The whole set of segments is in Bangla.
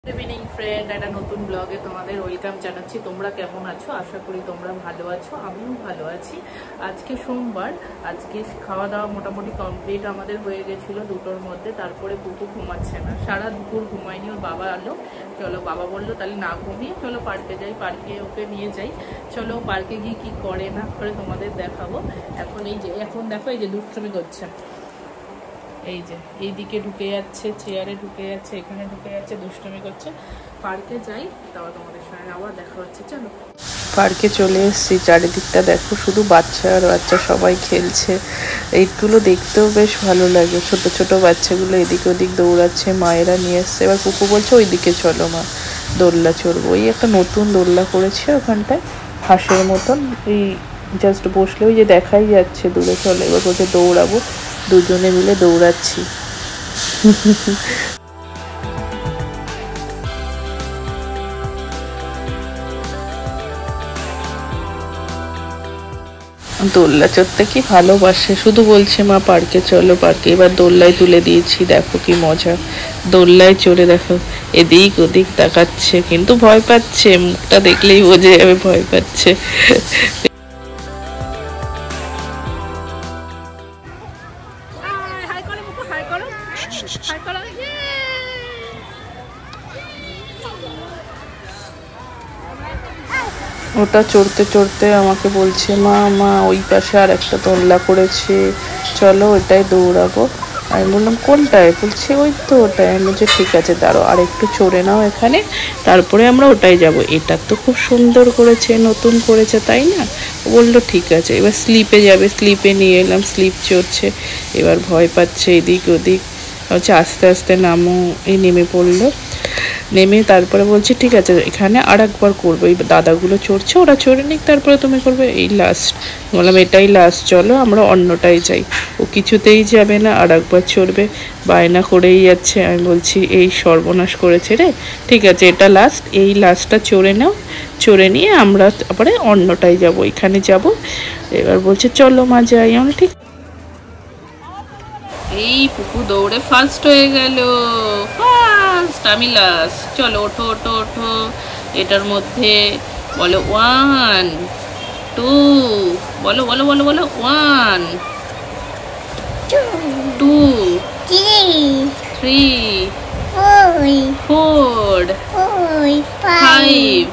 गुड इवनिंग फ्रेंड एक नतून ब्लगे तुम्हारे वेलकाम जानाচ্ছি। তোমরা কেমন আছো? আশা করি তোমরা ভালো আছো, আমিও ভালো আছি। আজকে সোমবার, আজকে খাওয়া দাওয়া মোটামুটি কমপ্লিট আমাদের হয়ে গেছিল দুটোর মধ্যে। তারপরে পুকু ঘুমাচ্ছে না, সারা দুপুর ঘুমায়নি। ওর বাবা আলো, চলো বাবা বললো তাহলে না ঘুমিয়ে চলো পার্কে যাই, পার্কে ওকে নিয়ে যাই। চলো পার্কে গিয়ে কি করে না করে তোমাদের দেখাবো। এখন এই যে এখন দেখো এই যে দুষ্টুমি করছে, এই যে এইদিকে ঢুকে যাচ্ছে, চেয়ারে ঢুকে যাচ্ছে, এখানে ঢুকে যাচ্ছে, দুষ্টুমি করছে। পার্কে যাই, তারপর তোমাদের সঙ্গে আবার দেখা হচ্ছে। চলো পার্কে চলে এসেছি। চারিদিকটা দেখো, শুধু বাচ্চা আর বাচ্চা, সবাই খেলছে। এইগুলো দেখতেও বেশ ভালো লাগে। ছোট ছোট বাচ্চাগুলো এদিক ওদিক দৌড়াচ্ছে, মায়েরা নিয়ে এসছে। এবার পুকু বলছে ওইদিকে চলো মা, দোলনা চড়বো। ওই একটা নতুন দোলনা করেছে ওখানটায়, হাঁসের মতন। এই জাস্ট বসলে ওই যে দেখাই যাচ্ছে দূরে, চলো এবার বলছে দৌড়াবো। দুজনে মিলে দৌড়াচ্ছি। দোলনা চড়তে কি ভালোবাসে, শুধু বলছে মা পার্কে চলো পার্কে। এবার দোলনায় তুলে দিয়েছি, দেখো কি মজা। দোলনায় চড়ে দেখো এদিক ওদিক তাকাচ্ছে, কিন্তু ভয় পাচ্ছে। মুখটা দেখলেই বোঝা যাবে ভয় পাচ্ছে। ওটা চড়তে চড়তে আমাকে বলছে মা মা ওই পাশে আর একটা দোলনা করেছে, চলো ওইটাই দৌড়াবো। আমি বললাম কোনটায়? বলছে ওই তো ওটাই। আমি বলছি ঠিক আছে দাঁড়াও, আর একটু চড়ে নাও এখানে, তারপরে আমরা ওটাই যাব। এটা তো খুব সুন্দর করেছে, নতুন করেছে তাই না? ও বললো ঠিক আছে। এবার স্লিপে যাবে, স্লিপে নিয়ে এলাম, স্লিপ চড়ছে। এবার ভয় পাচ্ছে এদিক ওদিক, হচ্ছে আস্তে আস্তে নামো। এই নেমে পড়লো, নেমে তারপরে বলছে ঠিক আছে এখানে আর একবার করবো। এই দাদাগুলো চড়ছে, ওরা চড়ে নিক, তারপরে তুমি করবে। এই লাস্ট বললাম এটাই লাস্ট, চলো আমরা অন্যটাই যাই। ও কিছুতেই যাবে না, আর একবার চড়বে, বায়না করেই যাচ্ছে। আমি বলছি এই সর্বনাশ করেছে রে, ঠিক আছে এটা লাস্ট, এই লাস্টটা চড়ে নাও, চড়ে নিয়ে আমরা তারপরে অন্যটাই যাব, এখানে যাব। এবার বলছে চলো মা যাই। আমরা ঠিক। এই পুকু দৌড়ে ফার্স্ট হয়ে গেল, ফার্স্ট আমি লাস্ট। চলো ওঠো ওঠো ওঠো, এটার মধ্যে বলো 1 2, বলো বলো বলো বলো 1 2 3 4 5।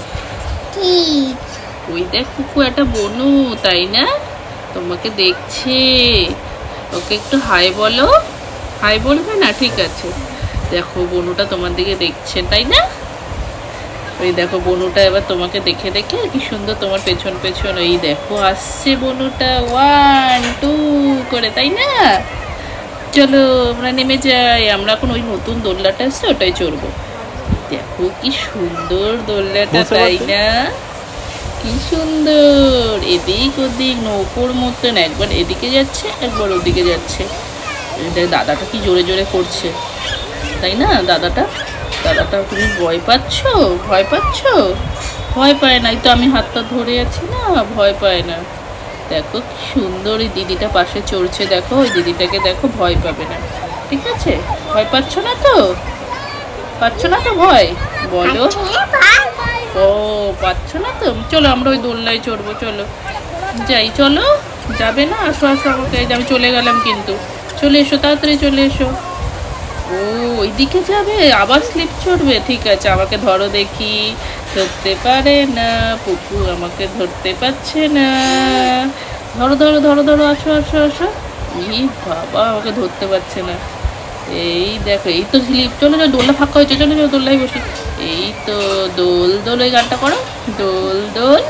ওই দেখ পুকু একটা বনু, তাই না? তোমাকে দেখছে, ওকে একটু হাই বলো। হাই বলবে না? ঠিক আছে। দেখো বনুটা তোমার দিকে দেখছে, তাই না? ওই দেখো বনুটা এবার তোমাকে দেখে দেখে কি সুন্দর তোমার পেছন পেছন, ওই দেখো আসছে বনুটা 1 2 করে, তাই না? চলো আমরা নেমে যাই। আমরা এখন ওই নতুন দোলনাটা আসছে ওটাই চড়বো। দেখো কি সুন্দর দোলনাটা, তাই না? কি সুন্দর, এদিক ওদিক নৌকোর মতন, একবার এদিকে যাচ্ছে একবার ওদিকে যাচ্ছে। দাদাটা কি জোরে জোরে করছে, তাই না? দাদাটা তুমি ভয় পাচ্ছ? ভয় পাচ্ছ? ভয় পায় না, এই তো আমি হাতটা ধরে আছি না, ভয় পায় না। দেখো কি সুন্দর এই দিদিটা পাশে চড়ছে, দেখো ওই দিদিটাকে দেখো, ভয় পাবে না, ঠিক আছে? ভয় পাচ্ছ না তো? পাচ্ছ না তো ভয়? বলো। ও পাচ্ছ না তো? চলো আমরা ওই দোলনায় চড়বো, চলো যাই। চলো যাবে না? আসো আসো আমাকে, আমি চলে গেলাম কিন্তু, চলে এসো তাড়াতাড়ি চলে এসো। ও ওইদিকে যাবে, আবার স্লিপ চড়বে? ঠিক আছে আমাকে ধরো দেখি। ধরতে পারে না পুকু, আমাকে ধরতে পারছে না। ধরো ধরো ধরো ধরো, আসো আসো আসো। ই বাবা, আমাকে ধরতে পারছে না। এই দেখো এই তো স্লিপ। চলো চলো, দোলনা ফাঁকা হয়েছে, চলো চলো দোলনায় বসি। এই তো দোল দোল, ওই গানটা করো, দোল দোল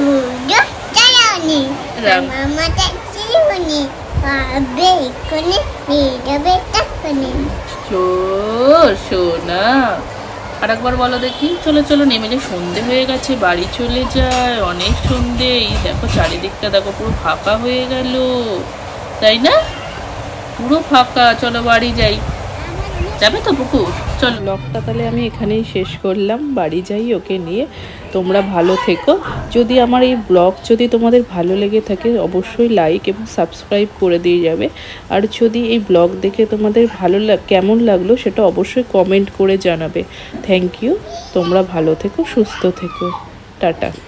সোনা। আর একবার বলো দেখি। চলো চলো নেমে যাই, সন্ধে হয়ে গেছে, বাড়ি চলে যায়, অনেক সন্ধে। এই দেখো চারিদিকটা দেখো পুরো ফাঁকা হয়ে গেল, তাই না? পুরো ফাঁকা, চলো বাড়ি যাই। যাবে তো পুকু? চলো, ব্লগটা তাহলে আমি এখানেই শেষ করলাম, বাড়ি যাই ওকে নিয়ে। তোমরা ভালো থেকো। যদি আমার এই ব্লগ যদি তোমাদের ভালো লেগে থাকে অবশ্যই লাইক এবং সাবস্ক্রাইব করে দিয়ে যাবে। আর যদি এই ব্লগ দেখে তোমাদের কেমন লাগলো সেটা অবশ্যই কমেন্ট করে জানাবে। Thank you. তোমরা ভালো থেকো, সুস্থ থেকো। টাটা।